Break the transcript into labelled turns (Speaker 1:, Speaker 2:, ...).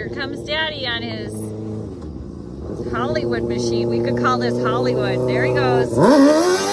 Speaker 1: Here comes Daddy on his Hollywood machine. We could call this Hollywood. There he goes.